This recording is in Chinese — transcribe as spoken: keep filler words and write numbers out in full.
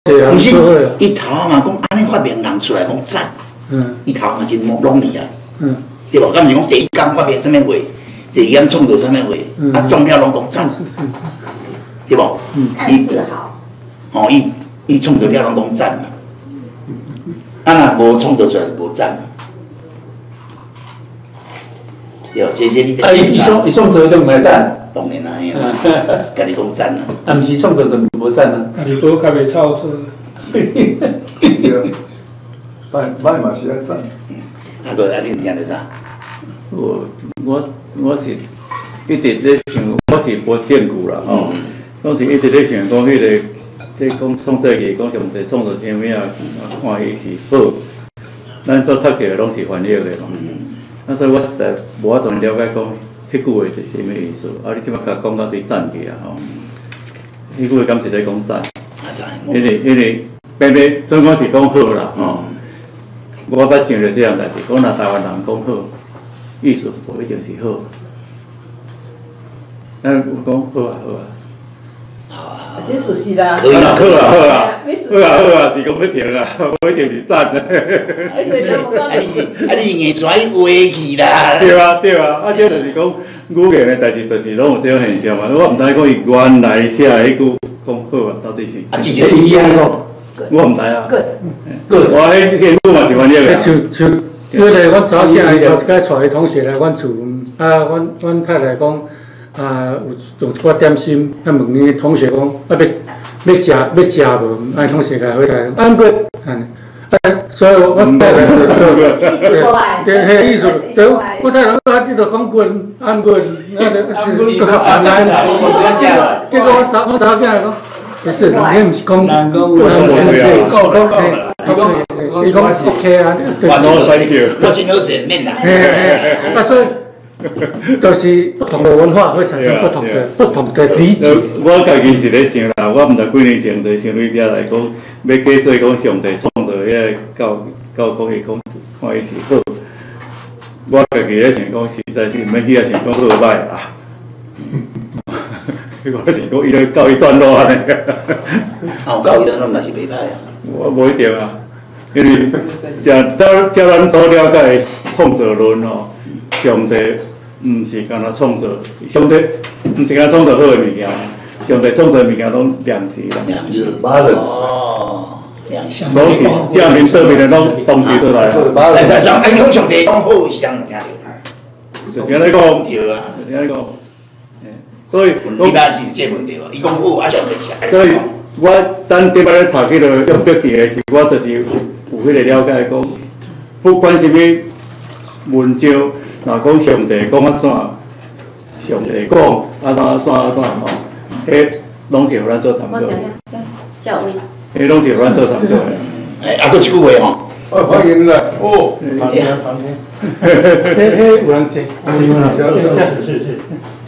不是，伊头嘛讲安尼发明人出来讲赞，嗯，伊头嘛真拢厉害，嗯，对无？敢毋是讲第一工发明什么话，第二工创造什么话，啊，中了拢讲赞，对无？嗯，伊好，哦，伊伊创造了拢讲赞嘛，啊，若无创造出来无赞嘛。 对，这这你得。啊，伊创伊创造就唔系赞，当然啦，家己讲赞啦。啊，毋是创造就无赞啦。家己多较袂操作。对，歹歹嘛是爱赞。啊，个啊，你听着啥？我我我是一直咧想，我是无见过啦吼。拢是一直咧想讲迄个，即讲创世纪讲上帝创造啥物啊？看伊是好，咱所读着拢是翻译的嘛。 啊，所以我实在无法度了解讲，迄句话是啥物意思。啊，你即摆甲讲到最赞去啊吼，迄句话敢是咧讲赞？因为因为偏偏总讲是讲好啦吼。我捌想着这样代志，讲若台湾人讲好，意思无一定是好。咱有讲好啊好啊。 这熟悉啦。 好啊好啊好啊，好啊好啊，是讲要停啊，无一定是赞啊。啊你啊你硬拽话去啦。对啊对啊，啊这就是讲语言的代志，就是拢有这种现象嘛。我毋知讲伊原来写的迄句讲好啊，到底是。啊，之前伊安讲，我毋知啊。good good， 我迄迄句嘛是翻译的。像像，因为阮查囝伊头一摆带伊同学来阮厝，啊，阮阮太太讲。 啊，有有一寡点心，啊问伊同学讲，啊要要食要食无？啊同学甲回答，安过，安，啊所以我太太就对，嘿意思，对，我太太我啊，你著讲过，安过，那就搁较安安。结果我查我查囝讲，不是，人毋是讲，人讲有够够够啦，伊讲 OK 啊，对，我真好全面啦，嘿嘿，啊所以。 都是不同的文化会产生不同的不同的理解。我家己是咧想啦，我毋知几年前就想你遮来讲，要假说讲上帝创造迄个教教讲伊讲看伊是好，我家己咧想讲实在是毋免去遐想讲好歹啦。我是讲伊咧教伊段落安尼。啊，有教伊段落嘛是袂歹啊。我无一定啊，因为像照照咱所了解的创造论哦，上帝。 毋是干那创造，上帝毋是干创造好的物件，上帝创造的物件拢良知啦。良知 balance 哦，良知。所以正面对面的拢同时出来。哎，但是哎，讲上帝讲好是人听着。就是安尼讲。对啊，就是安尼讲。所以你那是这问题哦，伊讲好，啊上帝是。所以我等顶摆咧读迄个用笔记的时，我就是有迄个了解讲，不管什么文章。 若讲上帝讲啊怎，上帝讲啊怎啊怎啊怎吼，迄拢是互咱做参考。教委。迄拢是互咱做参考的。哎，啊，佫一句话吼。哦，欢迎来。哦，旁边旁边。嘿嘿，有人接。是是是。